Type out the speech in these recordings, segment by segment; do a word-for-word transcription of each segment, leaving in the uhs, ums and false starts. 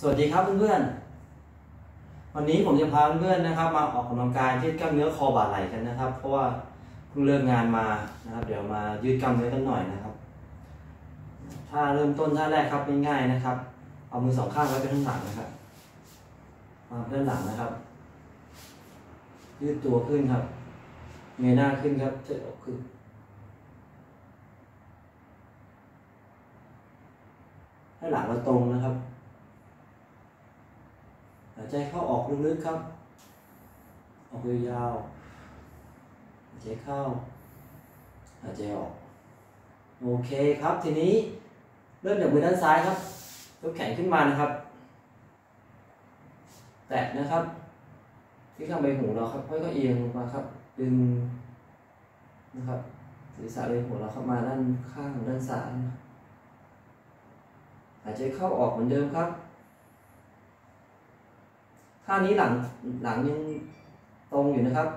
สวัสดีครับเพื่อนๆวันนี้ผมจะพาเพื่อนๆนะครับมาออกกำลังกายยืดกล้ามเนื้อคอบ่าไหล่กันนะครับเพราะว่าเพิ่งเลิกงานมานะครับเดี๋ยวมายืดกล้ามเนื้อกันหน่อยนะครับท่าเริ่มต้นท่าแรกครับง่ายๆนะครับเอามือสองข้างไว้ไปข้างหลังนะครับมาด้านหลังนะครับยืดตัวขึ้นครับเงยหน้าขึ้นครับเชิดอกขึ้นให้หลังเราตรงนะครับหายใจเข้าออกลึกๆครับออกยาวๆหายใจเข้าหายใจออกโอเคครับทีนี้เริ่มจากมือด้านซ้ายครับยกแขนขึ้นมานะครับแตะนะครับที่ข้างใบหูเราครับค่อยๆเอียงมาครับดึงนะครับศีรษะใบหูเราเข้ามาด้านข้างด้านซ้ายหายใจเข้าออกเหมือนเดิมครับท่านี้หลังหลังยังตรงอยู่นะครับ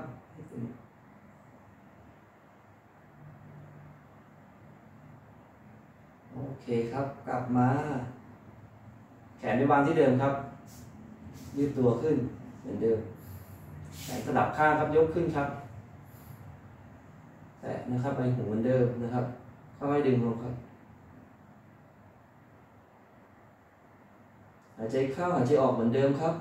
โอเคครับกลับมาแขนไปวางที่เดิมครับยืดตัวขึ้นเหมือนเดิมแขนสลับข้างครับยกขึ้นครับแตะนะครับไปหูเหมือนเดิมนะครับค่อยๆดึงลงครับหายใจเข้าหายใจออกเหมือนเดิมครับ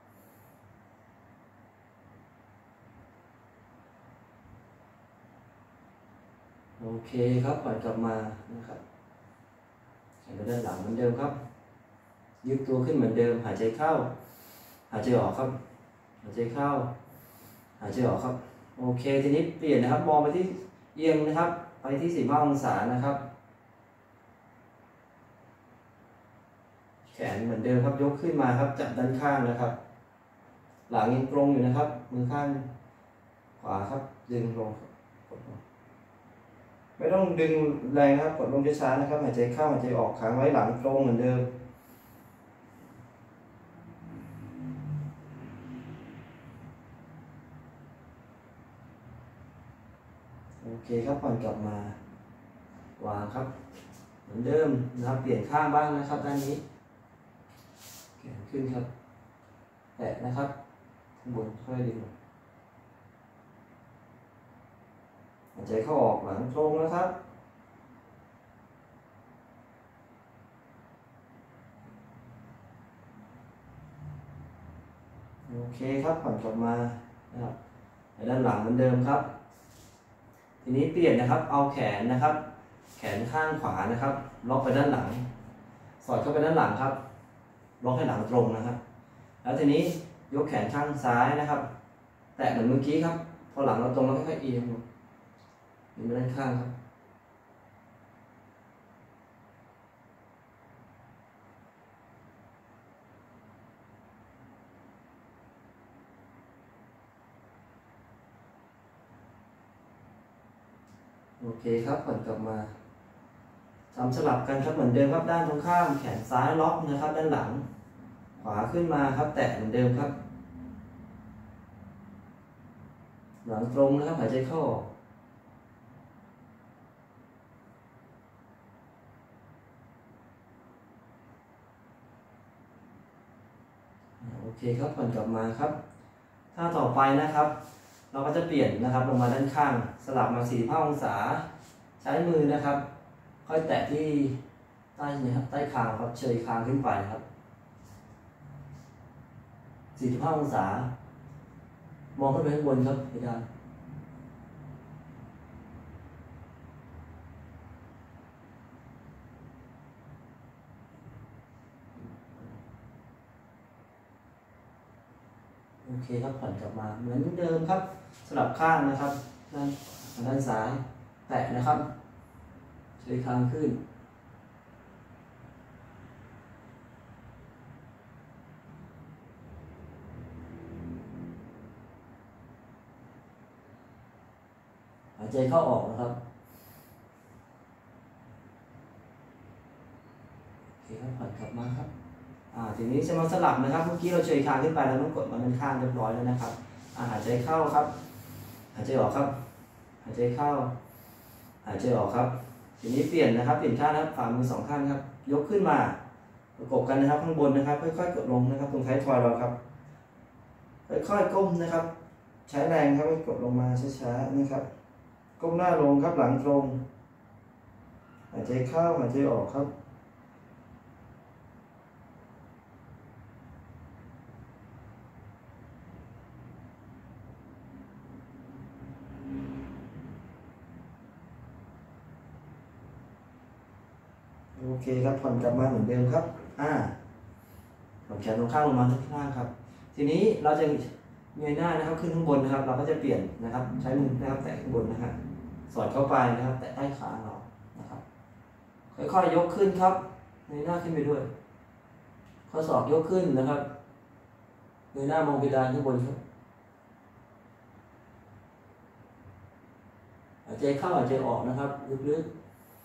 โอเคครับปล่อยกลับมานะครับแขนไปด้านหลังเหมือนเดิมครับยืดตัวขึ้นเหมือนเดิมหายใจเข้าหายใจออกครับหายใจเข้าหายใจออกครับโอเคทีนี้เปลี่ยนนะครับมองไปที่เอียงนะครับไปที่สี่สิบห้าองศานะครับแขนเหมือนเดิมครับยกขึ้นมาครับจับด้านข้างนะครับหลังยังตรงอยู่นะครับมือข้างขวาครับดึงลงไม่ต้องดึงแรงครับกดลงช้าๆนะครับหายใจเข้าหายใจออกค้างไว้หลังตรงเหมือนเดิมโอเคครับผ่อนกลับมาวางครับเหมือนเดิมนะครับเปลี่ยนข้างบ้างนะครับด้านนี้แขนขึ้นครับแตะนะครับข้างบนค่อยดึงหายใจเข้าออกหลังตรงนะครับโอเคครับผ่อนกลับมานะครับในด้านหลังเหมือนเดิมครับทีนี้เปลี่ยนนะครับเอาแขนนะครับแขนข้างขวานะครับล็อกไปด้านหลังสอดเข้าไปด้านหลังครับล็อกให้หลังตรงนะครับแล้วทีนี้ยกแขนข้างซ้ายนะครับแตะเหมือนเมื่อกี้ครับพอหลังเราตรงแล้วค่อยๆเอียงดึงไปด้านข้างครับโอเคครับผ่อนกลับมาทำสลับกันครับเหมือนเดิมครับด้านตรงข้ามแขนซ้ายล็อกนะครับด้านหลังขวาขึ้นมาครับแตะเหมือนเดิมครับหลังตรงนะครับหายใจเข้าออกโอเคครับผ่อนกลับมาครับท่าต่อไปนะครับเราก็จะเปลี่ยนนะครับลงมาด้านข้างสลับมาสี่สิบห้าองศาใช้มือนะครับค่อยแตะที่ใต้นะครับใต้คางครับเชยคางขึ้นไปครับสี่สิบห้าองศามองขึ้นไปข้างบนครับเพดานโอเคครับผ่อนกลับมาเหมือนเดิมครับสลับข้างนะครับด้านด้านซ้ายแตะนะครับเชยคางขึ้นหายใจเข้าออกนะครับโอเคครับผ่อนกลับมาครับอ่าทีนี้จะมาสลับนะครับเมื่อกี้เราเชยคางขึ้นไปเราต้องกดมาด้านข้างเรียบร้อยแล้วนะครับอ่าหายใจเข้าครับหายใจออกครับหายใจเข้าหายใจออกครับทีนี้เปลี่ยนนะครับเปลี่ยนข้างนะครับฝ่ามือสองข้างครับยกขึ้นมาประกบกันนะครับข้างบนนะครับค่อยๆกดลงนะครับตรงท้ายทอยเราครับค่อยๆก้มนะครับใช้แรงครับให้กดลงมาช้าๆนะครับก้มหน้าลงครับหลังตรงหายใจเข้าหายใจออกครับโอเคครับผ่อนกลับมาเหมือนเดิมครับอ่าผ่อนแขนตรงข้างลงมาที่ล่างครับทีนี้เราจะเงยหน้านะครับขึ้นข้างบนนะครับเราก็จะเปลี่ยนนะครับใช้มือนะครับแตะข้างบนนะครับสอดเข้าไปนะครับแตะใต้ขาเรานะครับค่อยๆยกขึ้นครับเงยหน้าขึ้นไปด้วยข้อศอกยกขึ้นนะครับเงยหน้ามองเพดานข้างบนครับหายใจเข้าหายใจออกนะครับลึกๆ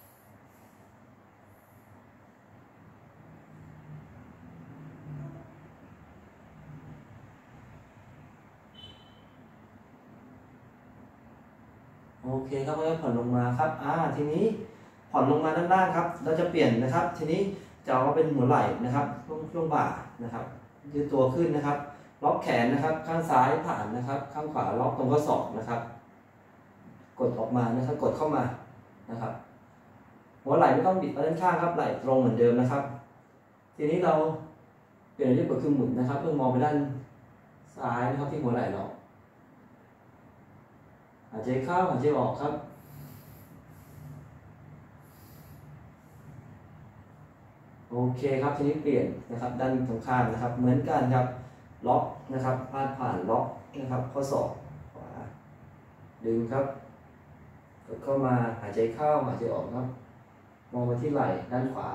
โอเคครับค่อยๆผ่อนลงมาครับอ่าทีนี้ผ่อนลงมาด้านล่างครับเราจะเปลี่ยนนะครับทีนี้จะเอาเป็นหัวไหล่นะครับช่วงช่วงบ่านะครับยืดตัวขึ้นนะครับล็อกแขนนะครับข้างซ้ายผ่านนะครับข้างขวาล็อกตรงข้อศอกนะครับกดออกมานะครับกดเข้ามานะครับหัวไหล่ไม่ต้องบิดไปด้านข้างครับไหล่ตรงเหมือนเดิมนะครับทีนี้เราเปลี่ยนที่กดคือหมุนนะครับเพื่อมองไปด้านซ้ายนะครับที่หัวไหล่เราหายใจเข้าหายใจออกครับโอเคครับทีนี้เปลี่ยนนะครับด้านตรงข้ามนะครับเหมือนกันครับล็อกนะครับพาดผ่านล็อกนะครับข้อศอกขวาดึงครับกดเข้ามาหายใจเข้าหายใจออกครับมองไปที่ไหล่ด้านขวา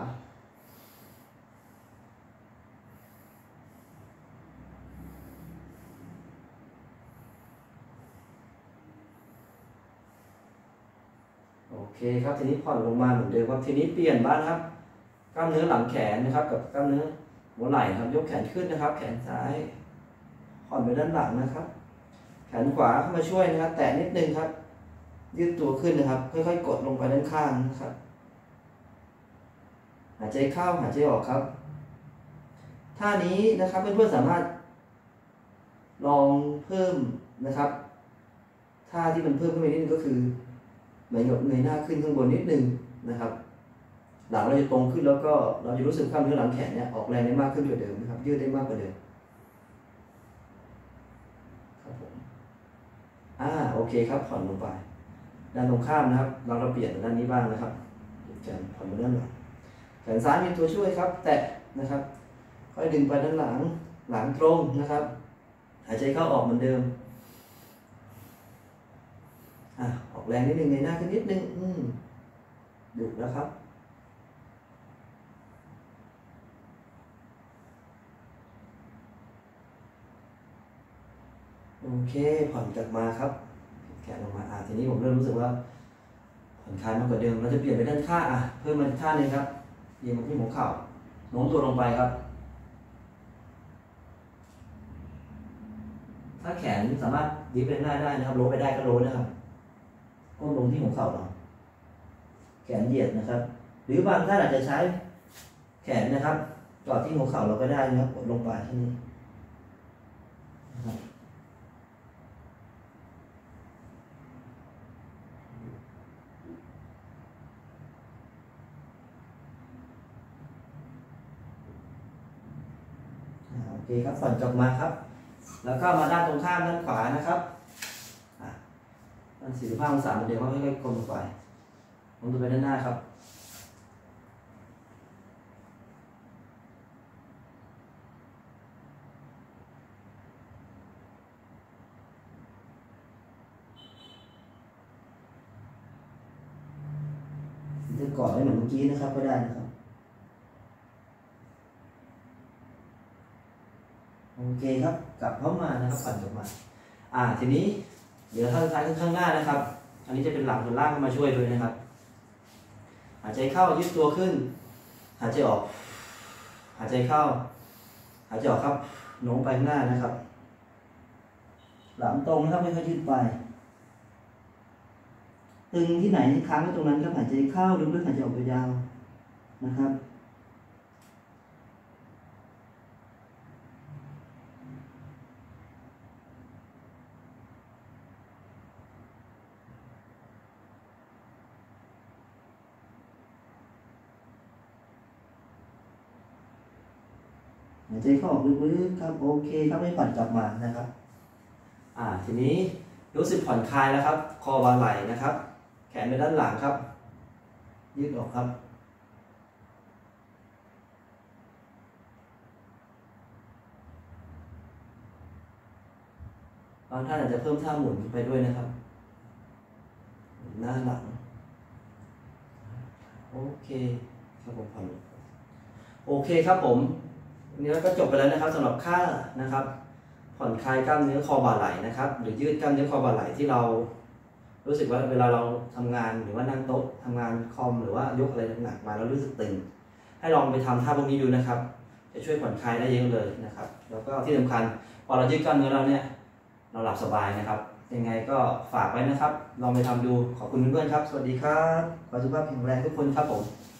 โอเคครับทีนี้ผ่อนลงมาเหมือนเดิมครับทีนี้เปลี่ยนบ้างครับกล้ามเนื้อหลังแขนนะครับกับกล้ามเนื้อหัวไหล่ครับยกแขนขึ้นนะครับแขนซ้ายผ่อนไปด้านหลังนะครับแขนขวาเข้ามาช่วยนะครับแตะนิดนึงครับยืดตัวขึ้นนะครับค่อยๆกดลงไปด้านข้างนะครับหายใจเข้าหายใจออกครับท่านี้นะครับเพื่อนๆสามารถลองเพิ่มนะครับท่าที่มันเพิ่มขึ้นไปนิดนึงก็คือเหมือนกับเงยหน้าขึ้นข้างบนนิดนึงนะครับหลังเราจะตรงขึ้นแล้วก็เราจะรู้สึกกล้ามเนื้อหลังแขนเนี่ยออกแรงได้มากขึ้นกว่าเดิมนะครับยืดได้มากกว่าเดิมครับผมอ่าโอเคครับผ่อนลงไปด้านตรงข้ามนะครับเราเราเปลี่ยนด้านนี้บ้างนะครับแขนผ่อนไปด้านหลังแขนซ้ายมีตัวช่วยครับแตะนะครับค่อยดึงไปด้านหลังหลังตรงนะครับหายใจเข้าออกเหมือนเดิมอ่ะออกแรงนิดนึงเงยหน้าขึ้นนิดนึงอืมดุแล้วครับโอเคผ่อนกลับมาครับแขนลงมาอ่ะทีนี้ผมเริ่มรู้สึกว่าผ่อนคลายมากกว่าเดิมเราจะเปลี่ยนไปด้านข้างอ่ะเพิ่มมาท่านึงครับเอียงมาที่หัวเข่าโน้มตัวลงไปครับถ้าแขนสามารถยืดไปหน้าได้นะครับโล้ไปได้ก็โล้นะครับก้มลงที่หัวเข่าเราแขนเหยียดนะครับหรือบางท่านอาจจะใช้แขนนะครับกอดที่หัวเข่าเราก็ได้นะครับกดลงไปที่นี่นะครับโอเคครับผ่อนกลับมาครับแล้วก็มาด้านตรงข้ามด้านขวานะครับด้านสี่สิบห้าองศาเหมือนเดิมค่อยๆกลมลงไปลงตัวไปด้านหน้าครับจะกอดไว้เหมือนเมื่อกี้นะครับก็ได้นะครับโอเคครับกลับเข้ามานะครับผ่อนกลับมาอ่าทีนี้เดี๋ยวท่านท้ายข้างหน้านะครับอันนี้จะเป็นหลังส่วนล่างเข้ามาช่วยด้วยนะครับหายใจเข้ายืดตัวขึ้นหายใจออกหายใจเข้าหายใจออกครับโน้มไปข้างหน้านะครับหลังตรงนะครับไม่ค่อยยืดไปตึงที่ไหนค้างไว้ตรงนั้นครับหายใจเข้าลึกๆหายใจออกยาวๆนะครับหายใจเข้าออกลึกๆครับโอเคครับให้ผ่อนกลับมานะครับอ่าทีนี้รู้สึกผ่อนคลายแล้วครับคอบ่าไหล่นะครับ แขนไปด้านหลังครับยืดออกครับบางท่านอาจจะเพิ่มท่าหมุนไปด้วยนะครับหน้าหลังโอเคครับผมผ่อนโอเคครับผมวันนี้ก็จบไปแล้วนะครับสำหรับค่านะครับผ่อนคลายกล้ามเนื้อคอบ่าไหล่นะครับหรือยืดกล้ามเนื้อคอบ่าไหล่ที่เรารู้สึกว่าเวลาเราทำงานหรือว่านั่งโต๊ะทำงานคอมหรือว่ายกอะไรหนักๆมาแล้วรู้สึกตึงให้ลองไปทำท่าพวกนี้ดูนะครับจะช่วยผ่อนคลายได้เยอะเลยนะครับแล้วก็ที่สำคัญพอเรายืดกล้ามเนื้อเราเนี่ยเราหลับสบายนะครับยังไงก็ฝากไว้นะครับลองไปทำดูขอบคุณเพื่อนๆครับสวัสดีครับขอสุขภาพแข็งแรงทุกคนครับผม